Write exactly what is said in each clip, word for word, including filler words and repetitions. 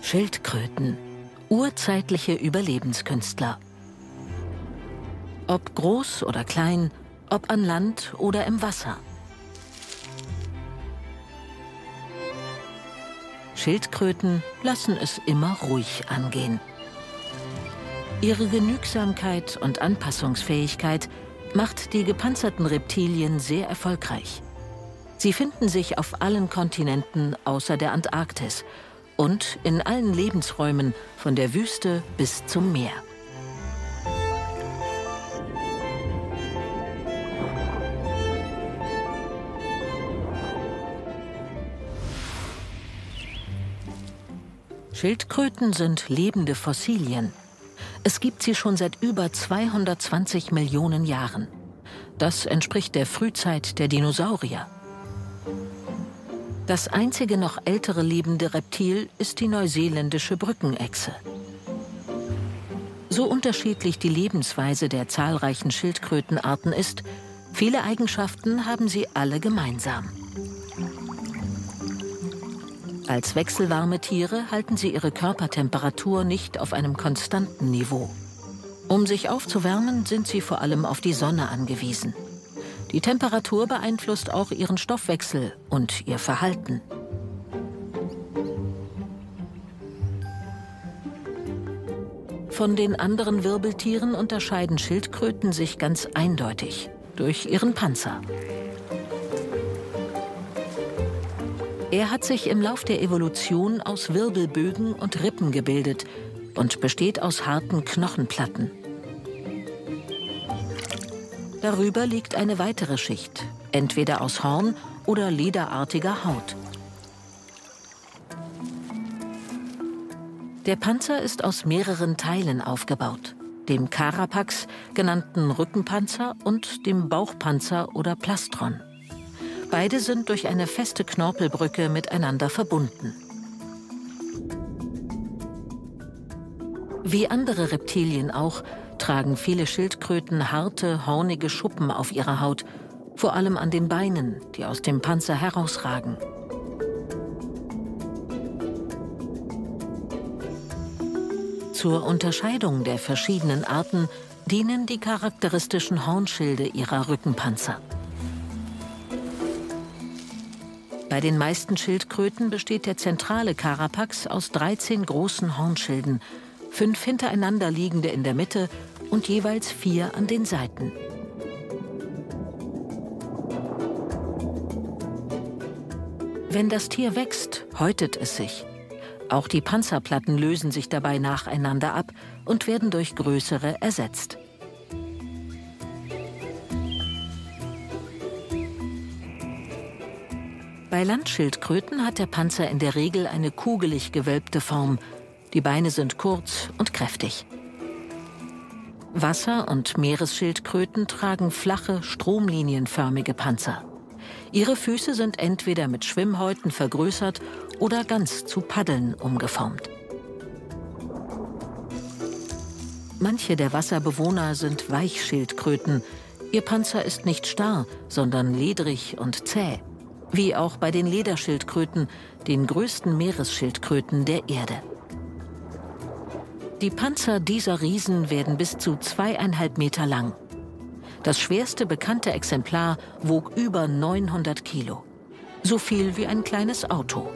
Schildkröten, urzeitliche Überlebenskünstler. Ob groß oder klein, ob an Land oder im Wasser. Schildkröten lassen es immer ruhig angehen. Ihre Genügsamkeit und Anpassungsfähigkeit macht die gepanzerten Reptilien sehr erfolgreich. Sie finden sich auf allen Kontinenten außer der Antarktis und in allen Lebensräumen von der Wüste bis zum Meer. Schildkröten sind lebende Fossilien. Es gibt sie schon seit über zweihundertzwanzig Millionen Jahren. Das entspricht der Frühzeit der Dinosaurier. Das einzige noch ältere lebende Reptil ist die neuseeländische Brückenechse. So unterschiedlich die Lebensweise der zahlreichen Schildkrötenarten ist, viele Eigenschaften haben sie alle gemeinsam. Als wechselwarme Tiere halten sie ihre Körpertemperatur nicht auf einem konstanten Niveau. Um sich aufzuwärmen, sind sie vor allem auf die Sonne angewiesen. Die Temperatur beeinflusst auch ihren Stoffwechsel und ihr Verhalten. Von den anderen Wirbeltieren unterscheiden Schildkröten sich ganz eindeutig durch ihren Panzer. Er hat sich im Lauf der Evolution aus Wirbelbögen und Rippen gebildet und besteht aus harten Knochenplatten. Darüber liegt eine weitere Schicht, entweder aus Horn oder lederartiger Haut. Der Panzer ist aus mehreren Teilen aufgebaut, dem Carapax, genannten Rückenpanzer, und dem Bauchpanzer oder Plastron. Beide sind durch eine feste Knorpelbrücke miteinander verbunden. Wie andere Reptilien auch, tragen viele Schildkröten harte, hornige Schuppen auf ihrer Haut, vor allem an den Beinen, die aus dem Panzer herausragen. Zur Unterscheidung der verschiedenen Arten dienen die charakteristischen Hornschilde ihrer Rückenpanzer. Bei den meisten Schildkröten besteht der zentrale Carapax aus dreizehn großen Hornschilden, fünf hintereinander liegende in der Mitte und jeweils vier an den Seiten. Wenn das Tier wächst, häutet es sich. Auch die Panzerplatten lösen sich dabei nacheinander ab und werden durch größere ersetzt. Bei Landschildkröten hat der Panzer in der Regel eine kugelig gewölbte Form. Die Beine sind kurz und kräftig. Wasser- und Meeresschildkröten tragen flache, stromlinienförmige Panzer. Ihre Füße sind entweder mit Schwimmhäuten vergrößert oder ganz zu Paddeln umgeformt. Manche der Wasserbewohner sind Weichschildkröten. Ihr Panzer ist nicht starr, sondern ledrig und zäh. Wie auch bei den Lederschildkröten, den größten Meeresschildkröten der Erde. Die Panzer dieser Riesen werden bis zu zweieinhalb Meter lang. Das schwerste bekannte Exemplar wog über neunhundert Kilo. So viel wie ein kleines Auto.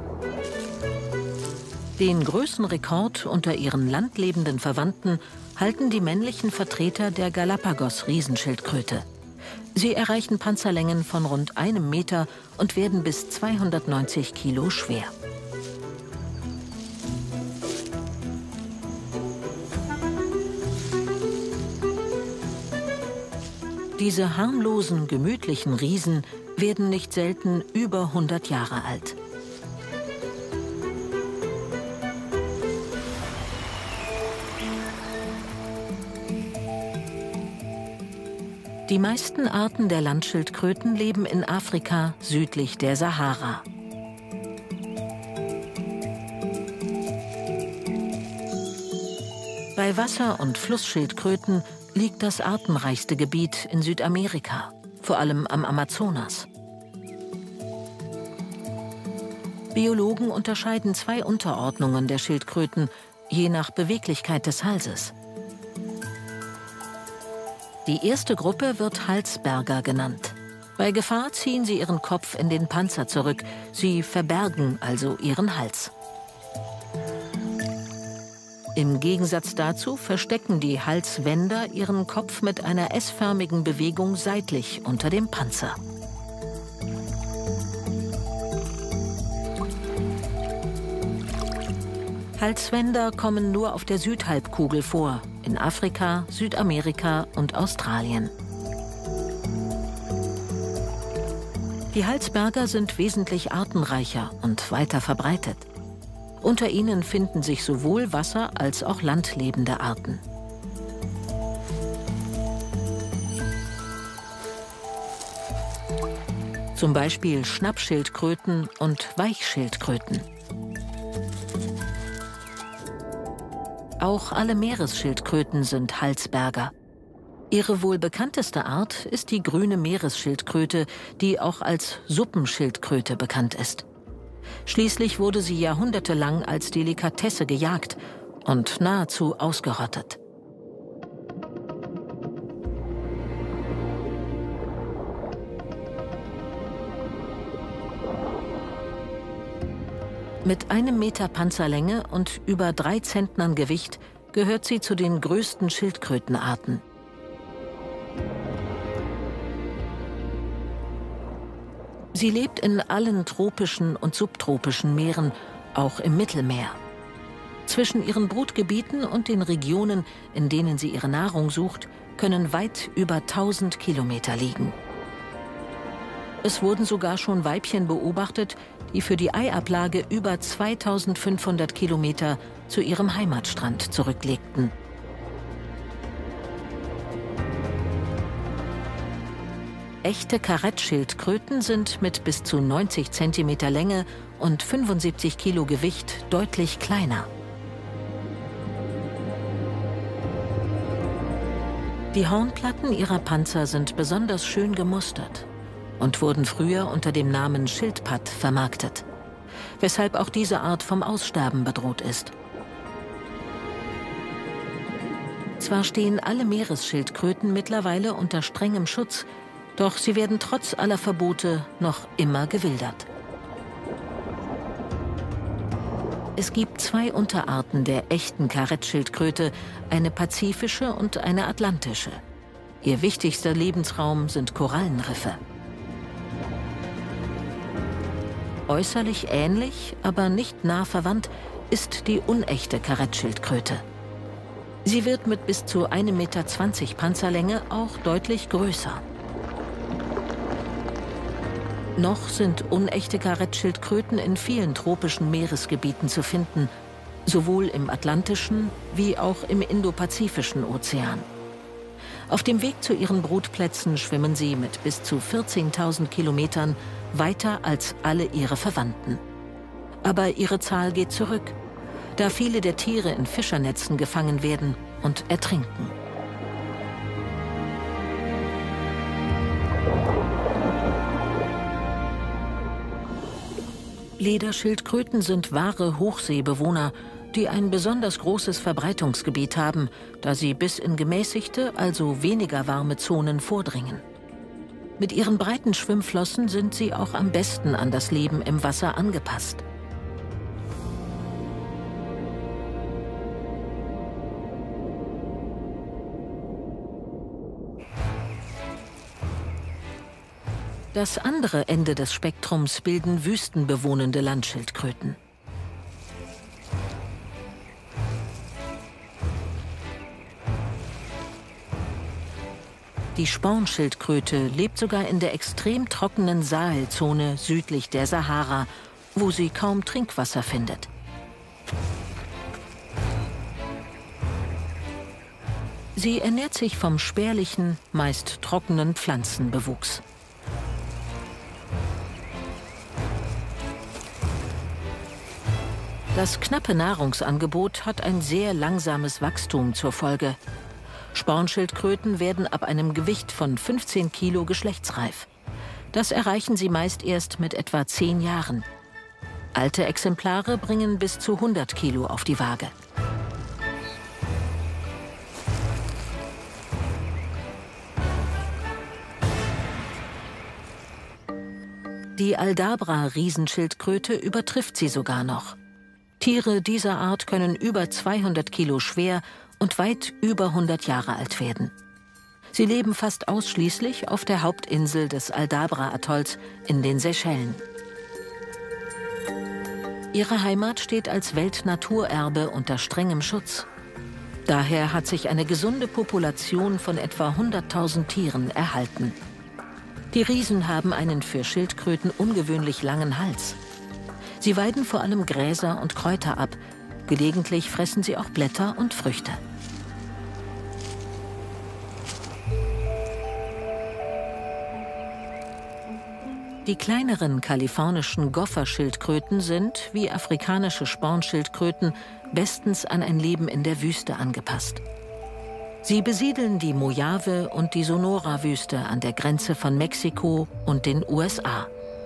Den Größenrekord unter ihren landlebenden Verwandten halten die männlichen Vertreter der Galapagos-Riesenschildkröte. Sie erreichen Panzerlängen von rund einem Meter und werden bis zweihundertneunzig Kilo schwer. Diese harmlosen, gemütlichen Riesen werden nicht selten über hundert Jahre alt. Die meisten Arten der Landschildkröten leben in Afrika südlich der Sahara. Bei Wasser- und Flussschildkröten liegt das artenreichste Gebiet in Südamerika, vor allem am Amazonas. Biologen unterscheiden zwei Unterordnungen der Schildkröten, je nach Beweglichkeit des Halses. Die erste Gruppe wird Halsberger genannt. Bei Gefahr ziehen sie ihren Kopf in den Panzer zurück. Sie verbergen also ihren Hals. Im Gegensatz dazu verstecken die Halswender ihren Kopf mit einer S-förmigen Bewegung seitlich unter dem Panzer. Halswender kommen nur auf der Südhalbkugel vor, in Afrika, Südamerika und Australien. Die Halsberger sind wesentlich artenreicher und weiter verbreitet. Unter ihnen finden sich sowohl Wasser- als auch landlebende Arten. Zum Beispiel Schnappschildkröten und Weichschildkröten. Auch alle Meeresschildkröten sind Halsberger. Ihre wohl bekannteste Art ist die grüne Meeresschildkröte, die auch als Suppenschildkröte bekannt ist. Schließlich wurde sie jahrhundertelang als Delikatesse gejagt und nahezu ausgerottet. Mit einem Meter Panzerlänge und über drei Zentnern Gewicht gehört sie zu den größten Schildkrötenarten. Sie lebt in allen tropischen und subtropischen Meeren, auch im Mittelmeer. Zwischen ihren Brutgebieten und den Regionen, in denen sie ihre Nahrung sucht, können weit über tausend Kilometer liegen. Es wurden sogar schon Weibchen beobachtet, die für die Eiablage über zweitausendfünfhundert Kilometer zu ihrem Heimatstrand zurücklegten. Echte Karettschildkröten sind mit bis zu neunzig Zentimeter Länge und fünfundsiebzig Kilo Gewicht deutlich kleiner. Die Hornplatten ihrer Panzer sind besonders schön gemustert und wurden früher unter dem Namen Schildpatt vermarktet, weshalb auch diese Art vom Aussterben bedroht ist. Zwar stehen alle Meeresschildkröten mittlerweile unter strengem Schutz, doch sie werden trotz aller Verbote noch immer gewildert. Es gibt zwei Unterarten der echten Karettschildkröte, eine pazifische und eine atlantische. Ihr wichtigster Lebensraum sind Korallenriffe. Äußerlich ähnlich, aber nicht nah verwandt, ist die unechte Karettschildkröte. Sie wird mit bis zu einem Meter zwanzig Panzerlänge auch deutlich größer. Noch sind unechte Karettschildkröten in vielen tropischen Meeresgebieten zu finden, sowohl im Atlantischen wie auch im Indopazifischen Ozean. Auf dem Weg zu ihren Brutplätzen schwimmen sie mit bis zu vierzehntausend Kilometern weiter als alle ihre Verwandten. Aber ihre Zahl geht zurück, da viele der Tiere in Fischernetzen gefangen werden und ertrinken. Lederschildkröten sind wahre Hochseebewohner, die ein besonders großes Verbreitungsgebiet haben, da sie bis in gemäßigte, also weniger warme Zonen vordringen. Mit ihren breiten Schwimmflossen sind sie auch am besten an das Leben im Wasser angepasst. Das andere Ende des Spektrums bilden wüstenbewohnende Landschildkröten. Die Spornschildkröte lebt sogar in der extrem trockenen Sahelzone südlich der Sahara, wo sie kaum Trinkwasser findet. Sie ernährt sich vom spärlichen, meist trockenen Pflanzenbewuchs. Das knappe Nahrungsangebot hat ein sehr langsames Wachstum zur Folge. Spornschildkröten werden ab einem Gewicht von fünfzehn Kilo geschlechtsreif. Das erreichen sie meist erst mit etwa zehn Jahren. Alte Exemplare bringen bis zu hundert Kilo auf die Waage. Die Aldabra-Riesenschildkröte übertrifft sie sogar noch. Tiere dieser Art können über zweihundert Kilo schwer und weit über hundert Jahre alt werden. Sie leben fast ausschließlich auf der Hauptinsel des Aldabra-Atolls in den Seychellen. Ihre Heimat steht als Weltnaturerbe unter strengem Schutz. Daher hat sich eine gesunde Population von etwa hunderttausend Tieren erhalten. Die Riesen haben einen für Schildkröten ungewöhnlich langen Hals. Sie weiden vor allem Gräser und Kräuter ab. Gelegentlich fressen sie auch Blätter und Früchte. Die kleineren kalifornischen Gopherschildkröten sind, wie afrikanische Spornschildkröten, bestens an ein Leben in der Wüste angepasst. Sie besiedeln die Mojave- und die Sonora-Wüste an der Grenze von Mexiko und den U S A.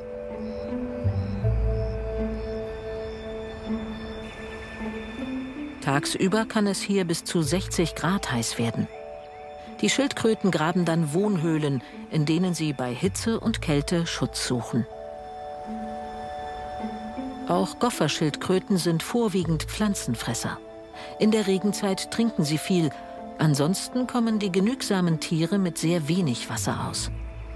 Tagsüber kann es hier bis zu sechzig Grad heiß werden. Die Schildkröten graben dann Wohnhöhlen, in denen sie bei Hitze und Kälte Schutz suchen. Auch Gopherschildkröten sind vorwiegend Pflanzenfresser. In der Regenzeit trinken sie viel. Ansonsten kommen die genügsamen Tiere mit sehr wenig Wasser aus.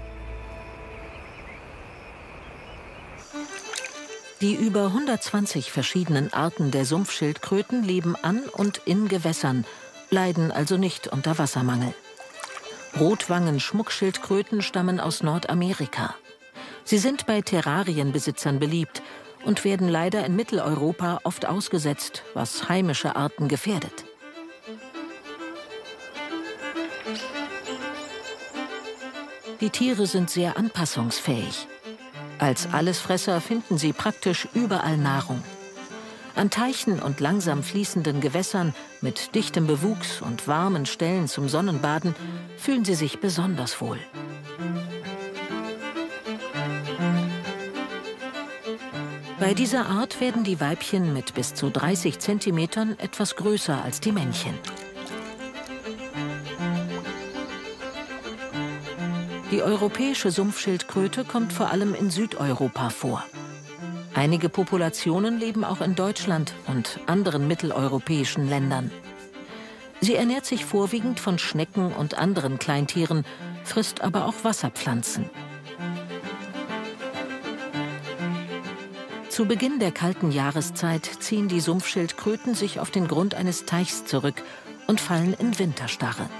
Die über hundertzwanzig verschiedenen Arten der Sumpfschildkröten leben an und in Gewässern, leiden also nicht unter Wassermangel. Rotwangen-Schmuckschildkröten stammen aus Nordamerika. Sie sind bei Terrarienbesitzern beliebt und werden leider in Mitteleuropa oft ausgesetzt, was heimische Arten gefährdet. Die Tiere sind sehr anpassungsfähig. Als Allesfresser finden sie praktisch überall Nahrung. An Teichen und langsam fließenden Gewässern mit dichtem Bewuchs und warmen Stellen zum Sonnenbaden fühlen sie sich besonders wohl. Bei dieser Art werden die Weibchen mit bis zu dreißig Zentimetern etwas größer als die Männchen. Die europäische Sumpfschildkröte kommt vor allem in Südeuropa vor. Einige Populationen leben auch in Deutschland und anderen mitteleuropäischen Ländern. Sie ernährt sich vorwiegend von Schnecken und anderen Kleintieren, frisst aber auch Wasserpflanzen. Zu Beginn der kalten Jahreszeit ziehen die Sumpfschildkröten sich auf den Grund eines Teichs zurück und fallen in Winterstarre.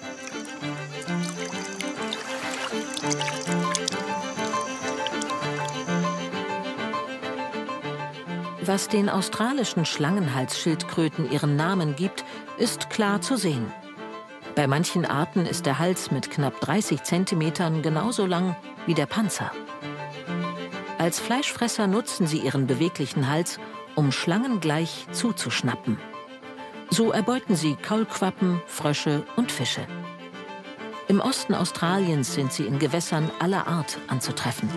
Was den australischen Schlangenhalsschildkröten ihren Namen gibt, ist klar zu sehen. Bei manchen Arten ist der Hals mit knapp dreißig Zentimetern genauso lang wie der Panzer. Als Fleischfresser nutzen sie ihren beweglichen Hals, um Schlangen gleich zuzuschnappen. So erbeuten sie Kaulquappen, Frösche und Fische. Im Osten Australiens sind sie in Gewässern aller Art anzutreffen.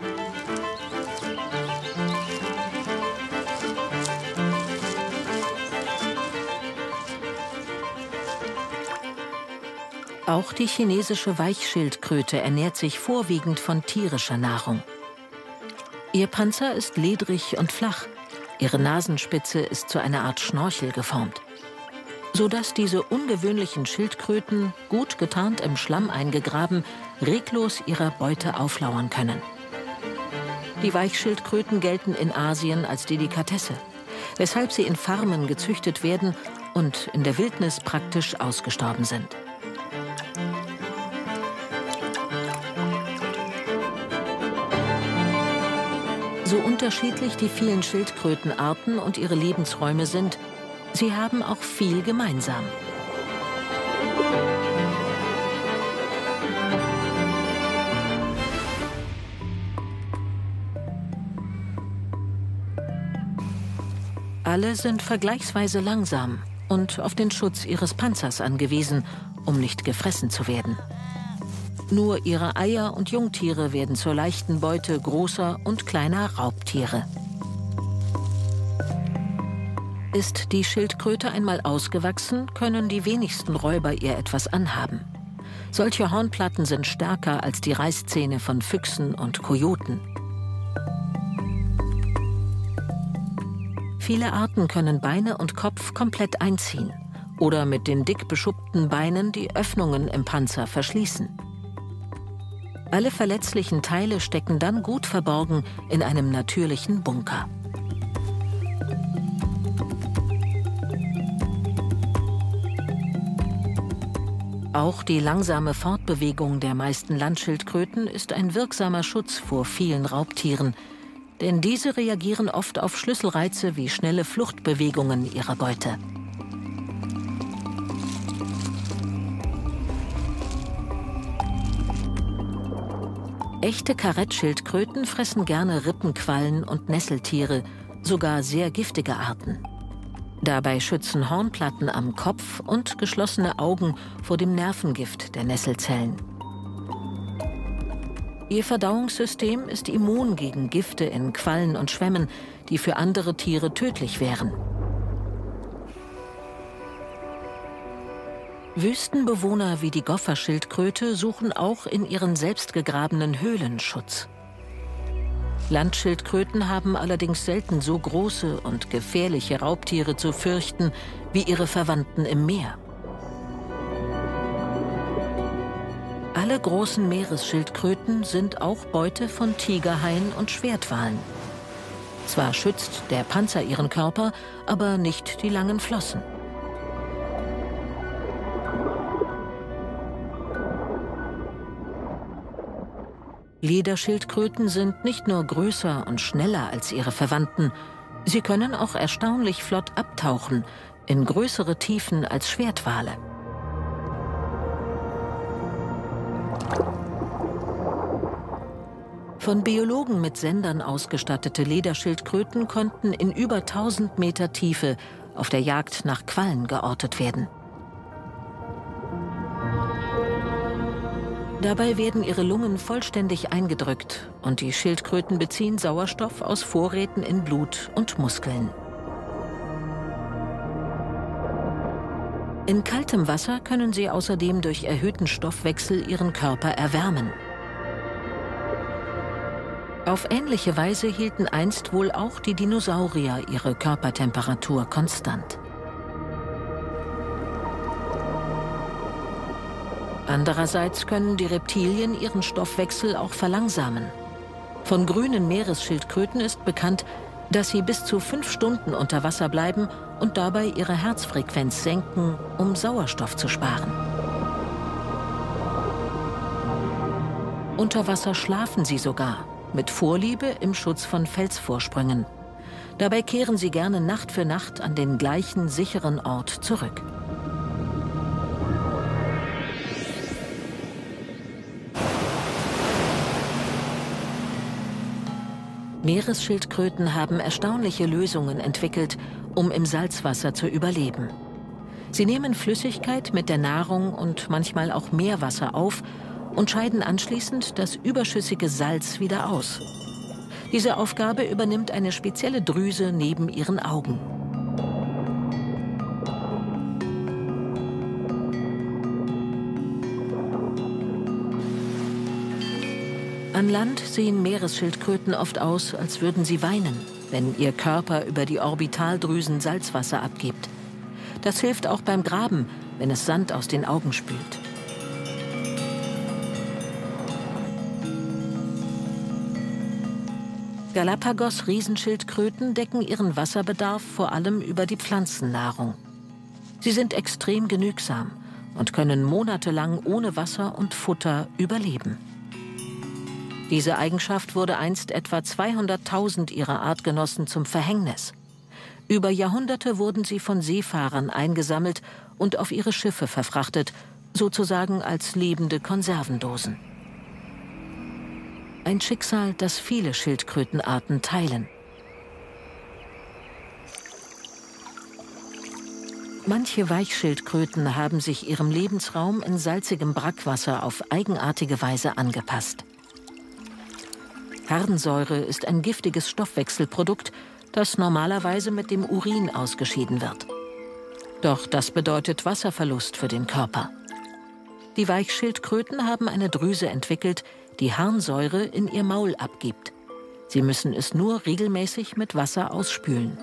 Auch die chinesische Weichschildkröte ernährt sich vorwiegend von tierischer Nahrung. Ihr Panzer ist ledrig und flach, ihre Nasenspitze ist zu einer Art Schnorchel geformt, sodass diese ungewöhnlichen Schildkröten, gut getarnt im Schlamm eingegraben, reglos ihrer Beute auflauern können. Die Weichschildkröten gelten in Asien als Delikatesse, weshalb sie in Farmen gezüchtet werden und in der Wildnis praktisch ausgestorben sind. So unterschiedlich die vielen Schildkrötenarten und ihre Lebensräume sind, sie haben auch viel gemeinsam. Alle sind vergleichsweise langsam und auf den Schutz ihres Panzers angewiesen, um nicht gefressen zu werden. Nur ihre Eier und Jungtiere werden zur leichten Beute großer und kleiner Raubtiere. Ist die Schildkröte einmal ausgewachsen, können die wenigsten Räuber ihr etwas anhaben. Solche Hornplatten sind stärker als die Reißzähne von Füchsen und Kojoten. Viele Arten können Beine und Kopf komplett einziehen oder mit den dick beschuppten Beinen die Öffnungen im Panzer verschließen. Alle verletzlichen Teile stecken dann gut verborgen in einem natürlichen Bunker. Auch die langsame Fortbewegung der meisten Landschildkröten ist ein wirksamer Schutz vor vielen Raubtieren, denn diese reagieren oft auf Schlüsselreize wie schnelle Fluchtbewegungen ihrer Beute. Echte Karettschildkröten fressen gerne Rippenquallen und Nesseltiere, sogar sehr giftige Arten. Dabei schützen Hornplatten am Kopf und geschlossene Augen vor dem Nervengift der Nesselzellen. Ihr Verdauungssystem ist immun gegen Gifte in Quallen und Schwämmen, die für andere Tiere tödlich wären. Wüstenbewohner wie die Gopherschildkröte suchen auch in ihren selbstgegrabenen Höhlen Schutz. Landschildkröten haben allerdings selten so große und gefährliche Raubtiere zu fürchten wie ihre Verwandten im Meer. Alle großen Meeresschildkröten sind auch Beute von Tigerhaien und Schwertwalen. Zwar schützt der Panzer ihren Körper, aber nicht die langen Flossen. Lederschildkröten sind nicht nur größer und schneller als ihre Verwandten, sie können auch erstaunlich flott abtauchen, in größere Tiefen als Schwertwale. Von Biologen mit Sendern ausgestattete Lederschildkröten konnten in über tausend Meter Tiefe auf der Jagd nach Quallen geortet werden. Dabei werden ihre Lungen vollständig eingedrückt und die Schildkröten beziehen Sauerstoff aus Vorräten in Blut und Muskeln. In kaltem Wasser können sie außerdem durch erhöhten Stoffwechsel ihren Körper erwärmen. Auf ähnliche Weise hielten einst wohl auch die Dinosaurier ihre Körpertemperatur konstant. Andererseits können die Reptilien ihren Stoffwechsel auch verlangsamen. Von grünen Meeresschildkröten ist bekannt, dass sie bis zu fünf Stunden unter Wasser bleiben und dabei ihre Herzfrequenz senken, um Sauerstoff zu sparen. Unter Wasser schlafen sie sogar, mit Vorliebe im Schutz von Felsvorsprüngen. Dabei kehren sie gerne Nacht für Nacht an den gleichen sicheren Ort zurück. Meeresschildkröten haben erstaunliche Lösungen entwickelt, um im Salzwasser zu überleben. Sie nehmen Flüssigkeit mit der Nahrung und manchmal auch Meerwasser auf und scheiden anschließend das überschüssige Salz wieder aus. Diese Aufgabe übernimmt eine spezielle Drüse neben ihren Augen. An Land sehen Meeresschildkröten oft aus, als würden sie weinen, wenn ihr Körper über die Orbitaldrüsen Salzwasser abgibt. Das hilft auch beim Graben, wenn es Sand aus den Augen spült. Galapagos-Riesenschildkröten decken ihren Wasserbedarf vor allem über die Pflanzennahrung. Sie sind extrem genügsam und können monatelang ohne Wasser und Futter überleben. Diese Eigenschaft wurde einst etwa zweihunderttausend ihrer Artgenossen zum Verhängnis. Über Jahrhunderte wurden sie von Seefahrern eingesammelt und auf ihre Schiffe verfrachtet, sozusagen als lebende Konservendosen. Ein Schicksal, das viele Schildkrötenarten teilen. Manche Weichschildkröten haben sich ihrem Lebensraum in salzigem Brackwasser auf eigenartige Weise angepasst. Harnsäure ist ein giftiges Stoffwechselprodukt, das normalerweise mit dem Urin ausgeschieden wird. Doch das bedeutet Wasserverlust für den Körper. Die Weichschildkröten haben eine Drüse entwickelt, die Harnsäure in ihr Maul abgibt. Sie müssen es nur regelmäßig mit Wasser ausspülen.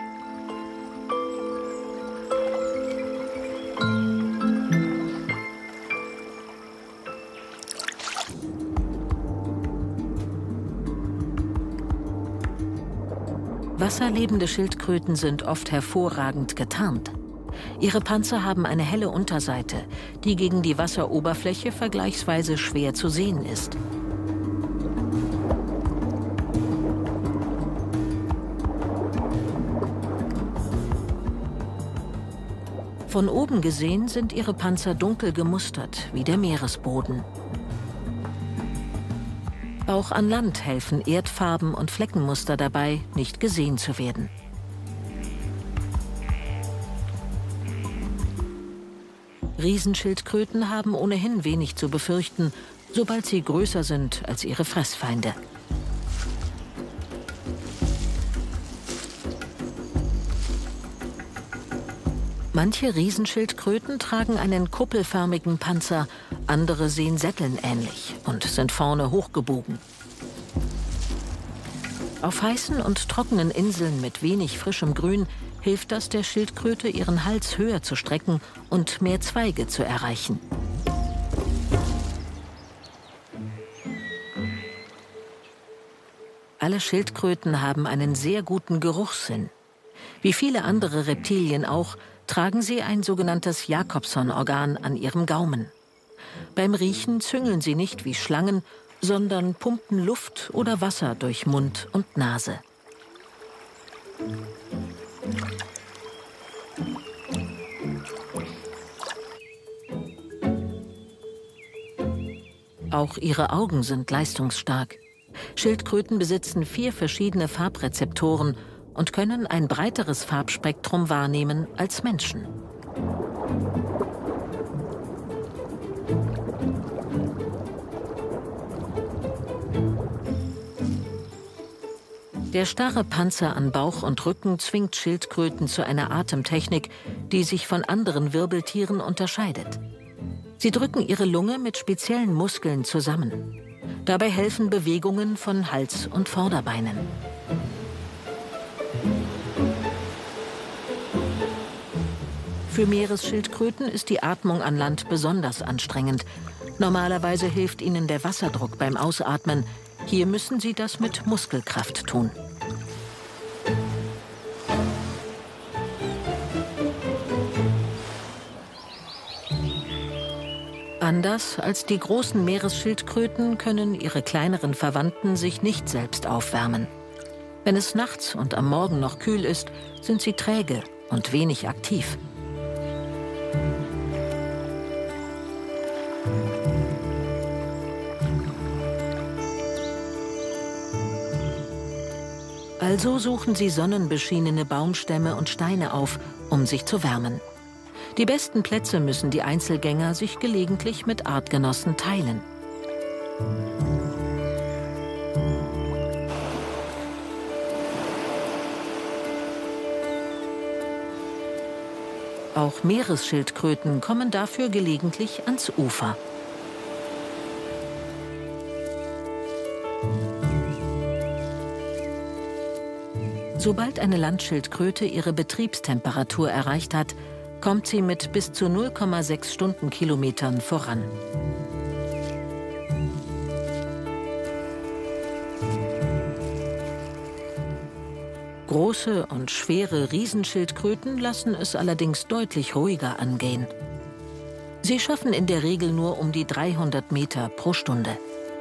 Wasserlebende Schildkröten sind oft hervorragend getarnt. Ihre Panzer haben eine helle Unterseite, die gegen die Wasseroberfläche vergleichsweise schwer zu sehen ist. Von oben gesehen sind ihre Panzer dunkel gemustert, wie der Meeresboden. Auch an Land helfen Erdfarben und Fleckenmuster dabei, nicht gesehen zu werden. Riesenschildkröten haben ohnehin wenig zu befürchten, sobald sie größer sind als ihre Fressfeinde. Manche Riesenschildkröten tragen einen kuppelförmigen Panzer, andere sehen Sätteln ähnlich und sind vorne hochgebogen. Auf heißen und trockenen Inseln mit wenig frischem Grün hilft das der Schildkröte, ihren Hals höher zu strecken und mehr Zweige zu erreichen. Alle Schildkröten haben einen sehr guten Geruchssinn. Wie viele andere Reptilien auch, tragen sie ein sogenanntes Jacobson-Organ an ihrem Gaumen. Beim Riechen züngeln sie nicht wie Schlangen, sondern pumpen Luft oder Wasser durch Mund und Nase. Auch ihre Augen sind leistungsstark. Schildkröten besitzen vier verschiedene Farbrezeptoren und können ein breiteres Farbspektrum wahrnehmen als Menschen. Der starre Panzer an Bauch und Rücken zwingt Schildkröten zu einer Atemtechnik, die sich von anderen Wirbeltieren unterscheidet. Sie drücken ihre Lunge mit speziellen Muskeln zusammen. Dabei helfen Bewegungen von Hals und Vorderbeinen. Für Meeresschildkröten ist die Atmung an Land besonders anstrengend. Normalerweise hilft ihnen der Wasserdruck beim Ausatmen. Hier müssen sie das mit Muskelkraft tun. Anders als die großen Meeresschildkröten können ihre kleineren Verwandten sich nicht selbst aufwärmen. Wenn es nachts und am Morgen noch kühl ist, sind sie träge und wenig aktiv. Also suchen sie sonnenbeschienene Baumstämme und Steine auf, um sich zu wärmen. Die besten Plätze müssen die Einzelgänger sich gelegentlich mit Artgenossen teilen. Auch Meeresschildkröten kommen dafür gelegentlich ans Ufer. Sobald eine Landschildkröte ihre Betriebstemperatur erreicht hat, kommt sie mit bis zu null Komma sechs Stundenkilometern voran. Große und schwere Riesenschildkröten lassen es allerdings deutlich ruhiger angehen. Sie schaffen in der Regel nur um die dreihundert Meter pro Stunde.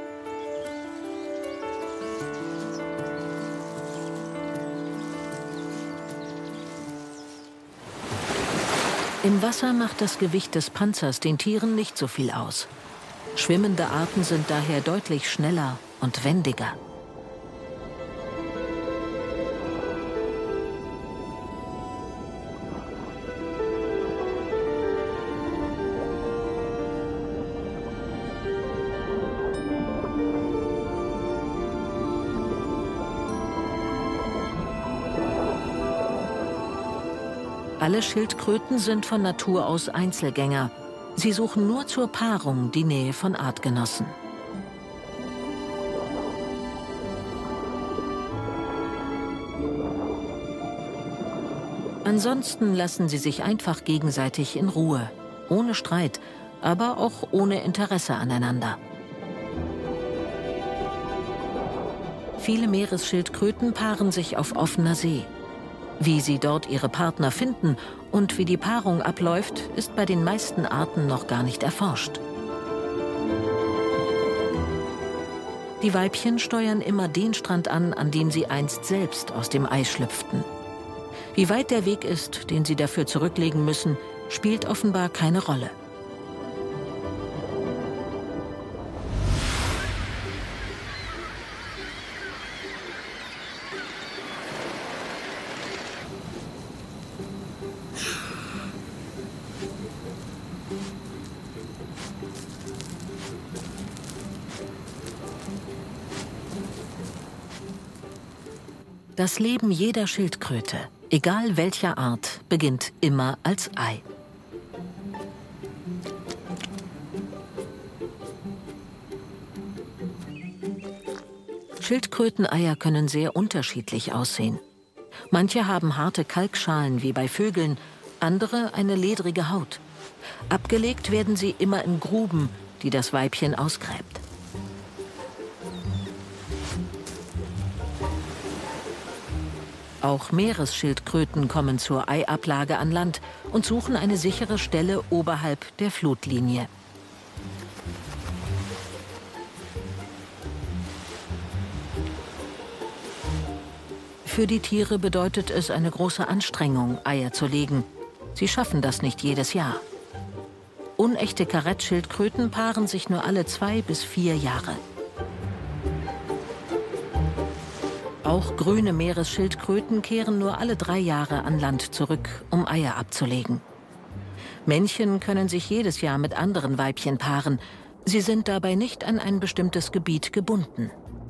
Im Wasser macht das Gewicht des Panzers den Tieren nicht so viel aus. Schwimmende Arten sind daher deutlich schneller und wendiger. Alle Schildkröten sind von Natur aus Einzelgänger. Sie suchen nur zur Paarung die Nähe von Artgenossen. Ansonsten lassen sie sich einfach gegenseitig in Ruhe, ohne Streit, aber auch ohne Interesse aneinander. Viele Meeresschildkröten paaren sich auf offener See. Wie sie dort ihre Partner finden und wie die Paarung abläuft, ist bei den meisten Arten noch gar nicht erforscht. Die Weibchen steuern immer den Strand an, an dem sie einst selbst aus dem Ei schlüpften. Wie weit der Weg ist, den sie dafür zurücklegen müssen, spielt offenbar keine Rolle. Das Leben jeder Schildkröte, egal welcher Art, beginnt immer als Ei. Schildkröteneier können sehr unterschiedlich aussehen. Manche haben harte Kalkschalen wie bei Vögeln, andere eine ledrige Haut. Abgelegt werden sie immer in Gruben, die das Weibchen ausgräbt. Auch Meeresschildkröten kommen zur Eiablage an Land und suchen eine sichere Stelle oberhalb der Flutlinie. Für die Tiere bedeutet es eine große Anstrengung, Eier zu legen. Sie schaffen das nicht jedes Jahr. Unechte Karettschildkröten paaren sich nur alle zwei bis vier Jahre. Auch grüne Meeresschildkröten kehren nur alle drei Jahre an Land zurück, um Eier abzulegen. Männchen können sich jedes Jahr mit anderen Weibchen paaren. Sie sind dabei nicht an ein bestimmtes Gebiet gebunden.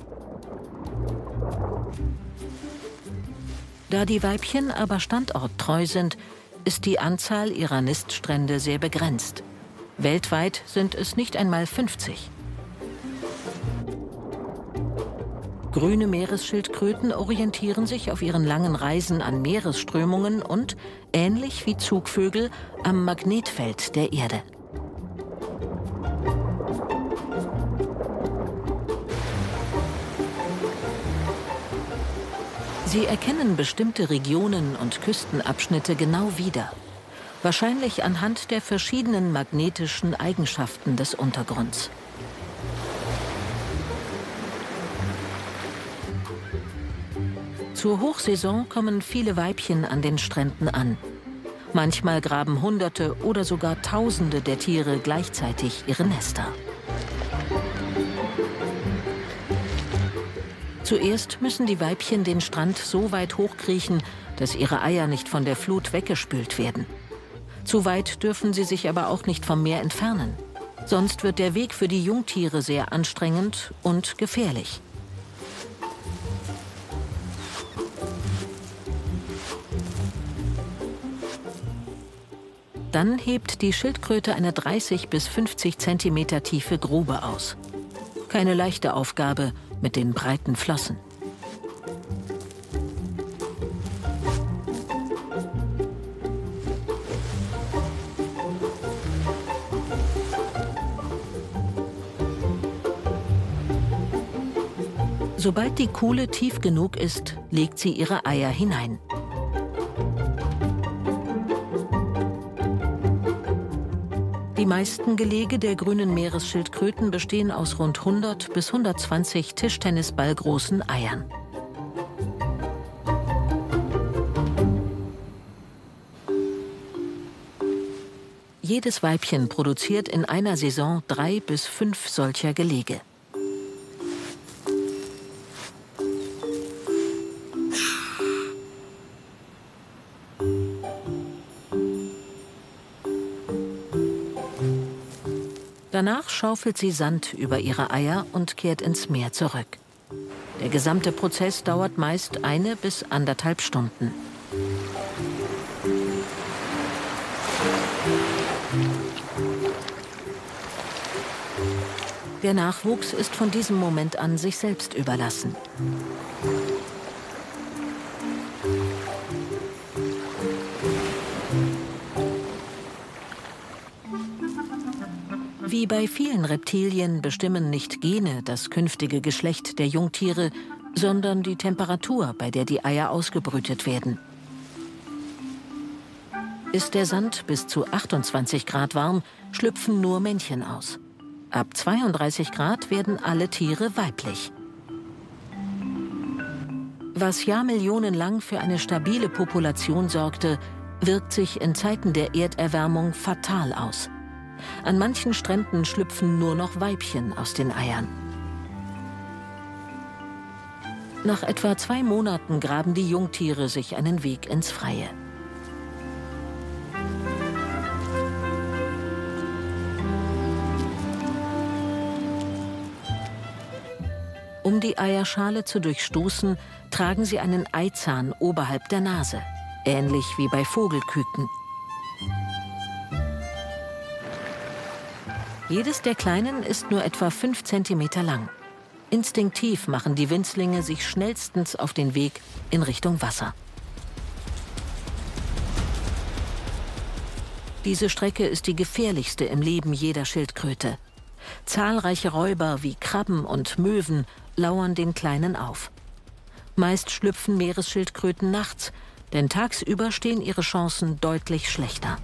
Da die Weibchen aber standorttreu sind, ist die Anzahl ihrer Niststrände sehr begrenzt. Weltweit sind es nicht einmal fünfzig. Grüne Meeresschildkröten orientieren sich auf ihren langen Reisen an Meeresströmungen und, ähnlich wie Zugvögel, am Magnetfeld der Erde. Sie erkennen bestimmte Regionen und Küstenabschnitte genau wieder. Wahrscheinlich anhand der verschiedenen magnetischen Eigenschaften des Untergrunds. Zur Hochsaison kommen viele Weibchen an den Stränden an. Manchmal graben Hunderte oder sogar Tausende der Tiere gleichzeitig ihre Nester. Zuerst müssen die Weibchen den Strand so weit hochkriechen, dass ihre Eier nicht von der Flut weggespült werden. Zu weit dürfen sie sich aber auch nicht vom Meer entfernen. Sonst wird der Weg für die Jungtiere sehr anstrengend und gefährlich. Dann hebt die Schildkröte eine dreißig bis fünfzig Zentimeter tiefe Grube aus. Keine leichte Aufgabe mit den breiten Flossen. Sobald die Kuhle tief genug ist, legt sie ihre Eier hinein. Die meisten Gelege der grünen Meeresschildkröten bestehen aus rund hundert bis hundertzwanzig tischtennisballgroßen Eiern. Jedes Weibchen produziert in einer Saison drei bis fünf solcher Gelege. Danach schaufelt sie Sand über ihre Eier und kehrt ins Meer zurück. Der gesamte Prozess dauert meist eine bis anderthalb Stunden. Der Nachwuchs ist von diesem Moment an sich selbst überlassen. Wie bei vielen Reptilien bestimmen nicht Gene das künftige Geschlecht der Jungtiere, sondern die Temperatur, bei der die Eier ausgebrütet werden. Ist der Sand bis zu achtundzwanzig Grad warm, schlüpfen nur Männchen aus. Ab zweiunddreißig Grad werden alle Tiere weiblich. Was jahrmillionenlang für eine stabile Population sorgte, wirkt sich in Zeiten der Erderwärmung fatal aus. An manchen Stränden schlüpfen nur noch Weibchen aus den Eiern. Nach etwa zwei Monaten graben die Jungtiere sich einen Weg ins Freie. Um die Eierschale zu durchstoßen, tragen sie einen Eizahn oberhalb der Nase, ähnlich wie bei Vogelküken. Jedes der Kleinen ist nur etwa fünf Zentimeter lang. Instinktiv machen die Winzlinge sich schnellstens auf den Weg in Richtung Wasser. Diese Strecke ist die gefährlichste im Leben jeder Schildkröte. Zahlreiche Räuber wie Krabben und Möwen lauern den Kleinen auf. Meist schlüpfen Meeresschildkröten nachts, denn tagsüber stehen ihre Chancen deutlich schlechter.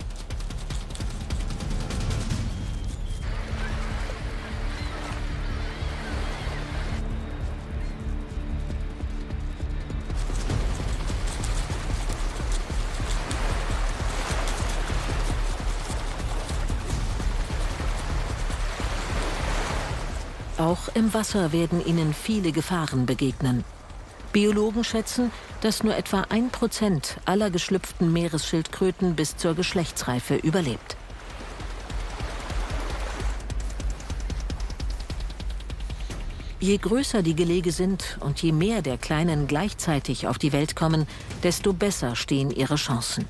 Auch im Wasser werden ihnen viele Gefahren begegnen. Biologen schätzen, dass nur etwa ein Prozent aller geschlüpften Meeresschildkröten bis zur Geschlechtsreife überlebt. Je größer die Gelege sind und je mehr der Kleinen gleichzeitig auf die Welt kommen, desto besser stehen ihre Chancen.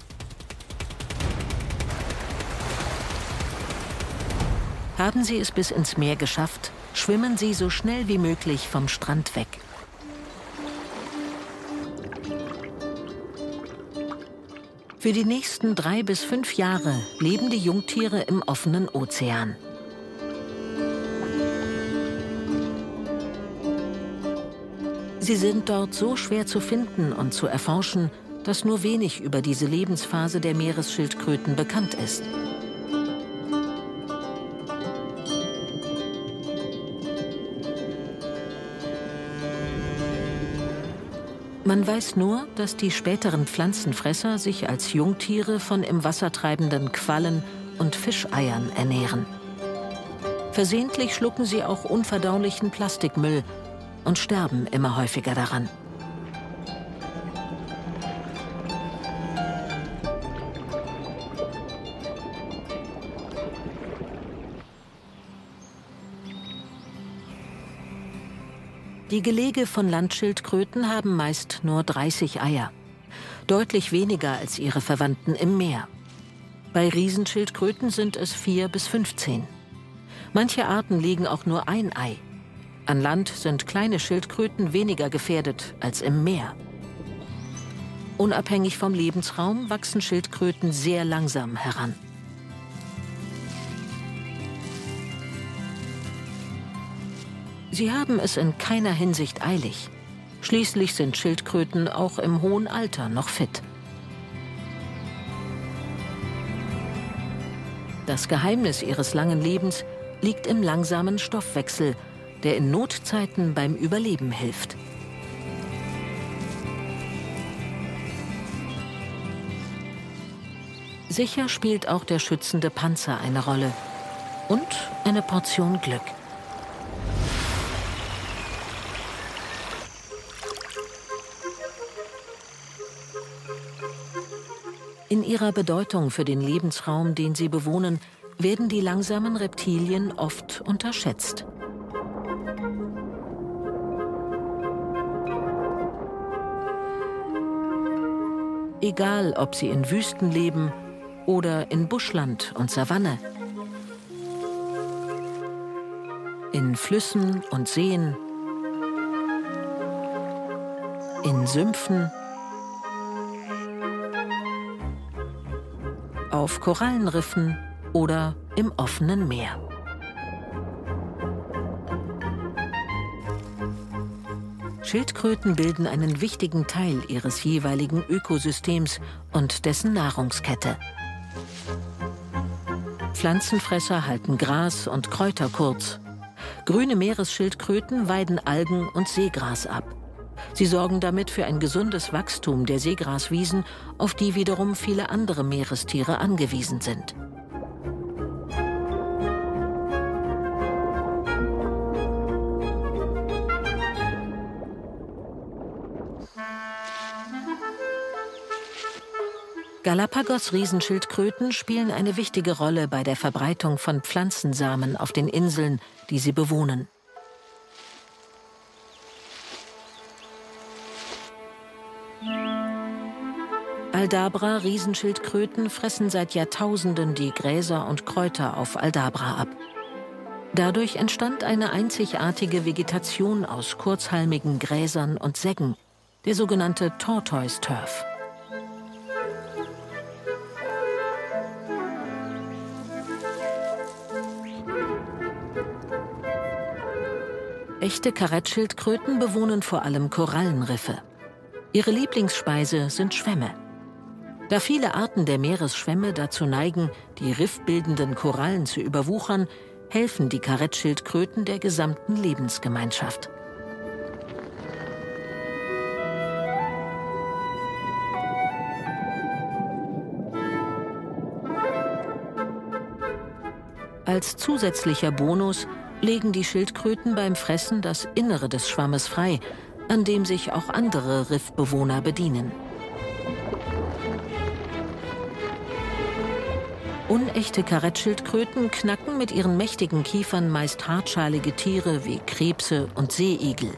Haben sie es bis ins Meer geschafft, schwimmen sie so schnell wie möglich vom Strand weg. Für die nächsten drei bis fünf Jahre leben die Jungtiere im offenen Ozean. Sie sind dort so schwer zu finden und zu erforschen, dass nur wenig über diese Lebensphase der Meeresschildkröten bekannt ist. Man weiß nur, dass die späteren Pflanzenfresser sich als Jungtiere von im Wasser treibenden Quallen und Fischeiern ernähren. Versehentlich schlucken sie auch unverdaulichen Plastikmüll und sterben immer häufiger daran. Die Gelege von Landschildkröten haben meist nur dreißig Eier, deutlich weniger als ihre Verwandten im Meer. Bei Riesenschildkröten sind es vier bis fünfzehn. Manche Arten legen auch nur ein Ei. An Land sind kleine Schildkröten weniger gefährdet als im Meer. Unabhängig vom Lebensraum wachsen Schildkröten sehr langsam heran. Sie haben es in keiner Hinsicht eilig. Schließlich sind Schildkröten auch im hohen Alter noch fit. Das Geheimnis ihres langen Lebens liegt im langsamen Stoffwechsel, der in Notzeiten beim Überleben hilft. Sicher spielt auch der schützende Panzer eine Rolle und eine Portion Glück. In ihrer Bedeutung für den Lebensraum, den sie bewohnen, werden die langsamen Reptilien oft unterschätzt. Egal, ob sie in Wüsten leben oder in Buschland und Savanne. In Flüssen und Seen, in Sümpfen, auf Korallenriffen oder im offenen Meer. Schildkröten bilden einen wichtigen Teil ihres jeweiligen Ökosystems und dessen Nahrungskette. Pflanzenfresser halten Gras und Kräuter kurz. Grüne Meeresschildkröten weiden Algen und Seegras ab. Sie sorgen damit für ein gesundes Wachstum der Seegraswiesen, auf die wiederum viele andere Meerestiere angewiesen sind. Galapagos-Riesenschildkröten spielen eine wichtige Rolle bei der Verbreitung von Pflanzensamen auf den Inseln, die sie bewohnen. Aldabra-Riesenschildkröten fressen seit Jahrtausenden die Gräser und Kräuter auf Aldabra ab. Dadurch entstand eine einzigartige Vegetation aus kurzhalmigen Gräsern und Seggen, der sogenannte Tortoise Turf. Echte Karettschildkröten bewohnen vor allem Korallenriffe. Ihre Lieblingsspeise sind Schwämme. Da viele Arten der Meeresschwämme dazu neigen, die riffbildenden Korallen zu überwuchern, helfen die Karettschildkröten der gesamten Lebensgemeinschaft. Als zusätzlicher Bonus legen die Schildkröten beim Fressen das Innere des Schwammes frei, an dem sich auch andere Riffbewohner bedienen. Unechte Karettschildkröten knacken mit ihren mächtigen Kiefern meist hartschalige Tiere wie Krebse und Seeigel.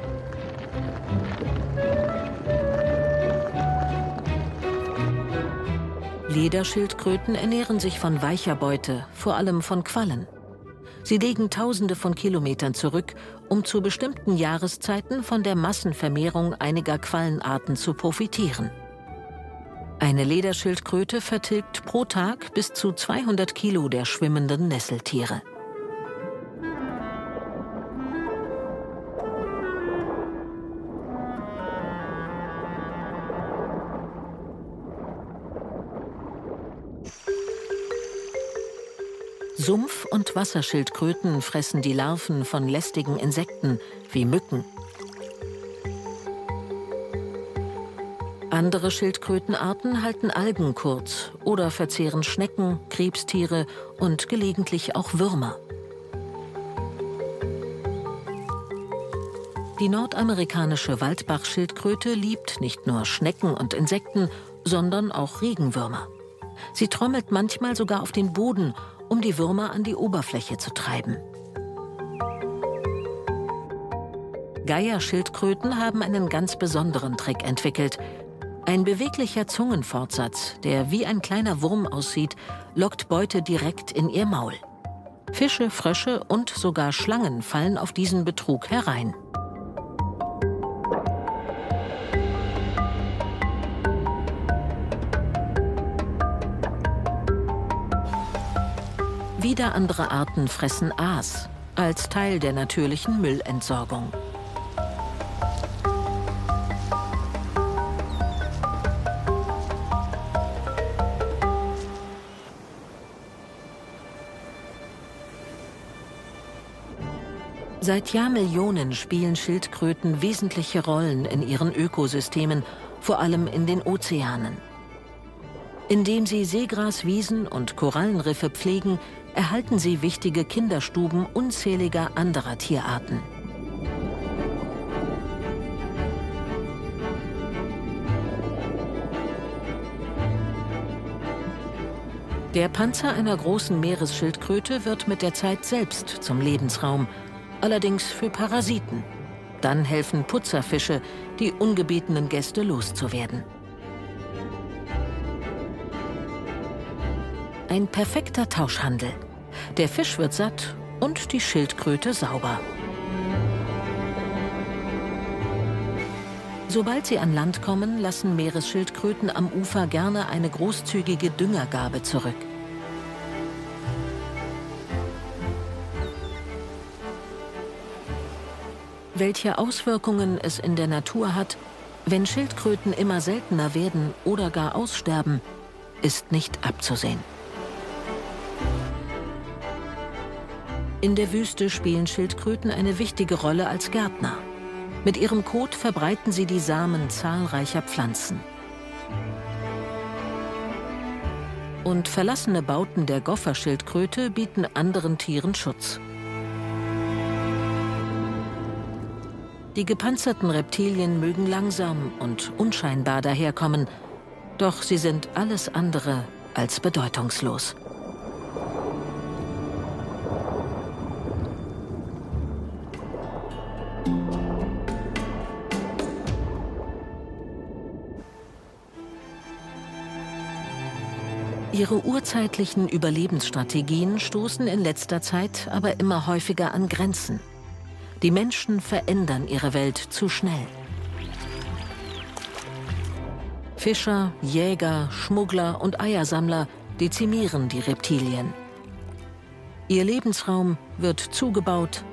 Lederschildkröten ernähren sich von weicher Beute, vor allem von Quallen. Sie legen Tausende von Kilometern zurück, um zu bestimmten Jahreszeiten von der Massenvermehrung einiger Quallenarten zu profitieren. Eine Lederschildkröte vertilgt pro Tag bis zu zweihundert Kilo der schwimmenden Nesseltiere. Sumpf- und Wasserschildkröten fressen die Larven von lästigen Insekten wie Mücken. Andere Schildkrötenarten halten Algen kurz oder verzehren Schnecken, Krebstiere und gelegentlich auch Würmer. Die nordamerikanische Waldbachschildkröte liebt nicht nur Schnecken und Insekten, sondern auch Regenwürmer. Sie trommelt manchmal sogar auf den Boden, um die Würmer an die Oberfläche zu treiben. Geierschildkröten haben einen ganz besonderen Trick entwickelt. Ein beweglicher Zungenfortsatz, der wie ein kleiner Wurm aussieht, lockt Beute direkt in ihr Maul. Fische, Frösche und sogar Schlangen fallen auf diesen Betrug herein. Wieder andere Arten fressen Aas als Teil der natürlichen Müllentsorgung. Seit Jahrmillionen spielen Schildkröten wesentliche Rollen in ihren Ökosystemen, vor allem in den Ozeanen. Indem sie Seegraswiesen und Korallenriffe pflegen, erhalten sie wichtige Kinderstuben unzähliger anderer Tierarten. Der Panzer einer großen Meeresschildkröte wird mit der Zeit selbst zum Lebensraum, allerdings für Parasiten. Dann helfen Putzerfische, die ungebetenen Gäste loszuwerden. Ein perfekter Tauschhandel. Der Fisch wird satt und die Schildkröte sauber. Sobald sie an Land kommen, lassen Meeresschildkröten am Ufer gerne eine großzügige Düngergabe zurück. Welche Auswirkungen es in der Natur hat, wenn Schildkröten immer seltener werden oder gar aussterben, ist nicht abzusehen. In der Wüste spielen Schildkröten eine wichtige Rolle als Gärtner. Mit ihrem Kot verbreiten sie die Samen zahlreicher Pflanzen. Und verlassene Bauten der Gopherschildkröte bieten anderen Tieren Schutz. Die gepanzerten Reptilien mögen langsam und unscheinbar daherkommen, doch sie sind alles andere als bedeutungslos. Ihre urzeitlichen Überlebensstrategien stoßen in letzter Zeit aber immer häufiger an Grenzen. Die Menschen verändern ihre Welt zu schnell. Fischer, Jäger, Schmuggler und Eiersammler dezimieren die Reptilien. Ihr Lebensraum wird zugebaut,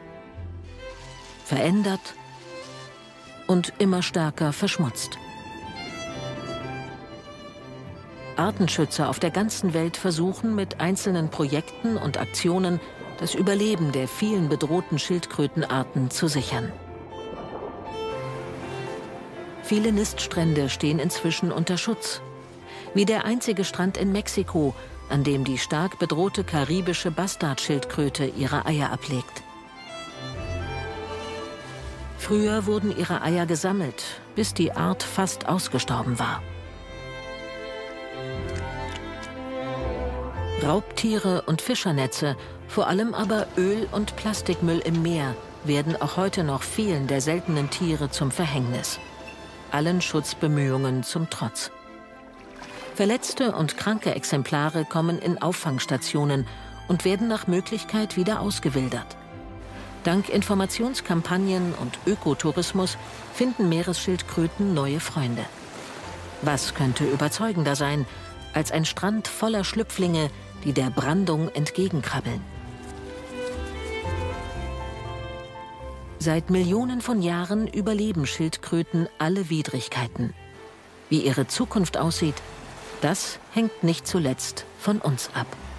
verändert und immer stärker verschmutzt. Artenschützer auf der ganzen Welt versuchen mit einzelnen Projekten und Aktionen das Überleben der vielen bedrohten Schildkrötenarten zu sichern. Viele Niststrände stehen inzwischen unter Schutz, wie der einzige Strand in Mexiko, an dem die stark bedrohte karibische Bastardschildkröte ihre Eier ablegt. Früher wurden ihre Eier gesammelt, bis die Art fast ausgestorben war. Raubtiere und Fischernetze, vor allem aber Öl- und Plastikmüll im Meer, werden auch heute noch vielen der seltenen Tiere zum Verhängnis. Allen Schutzbemühungen zum Trotz. Verletzte und kranke Exemplare kommen in Auffangstationen und werden nach Möglichkeit wieder ausgewildert. Dank Informationskampagnen und Ökotourismus finden Meeresschildkröten neue Freunde. Was könnte überzeugender sein als ein Strand voller Schlüpflinge, die der Brandung entgegenkrabbeln? Seit Millionen von Jahren überleben Schildkröten alle Widrigkeiten. Wie ihre Zukunft aussieht, das hängt nicht zuletzt von uns ab.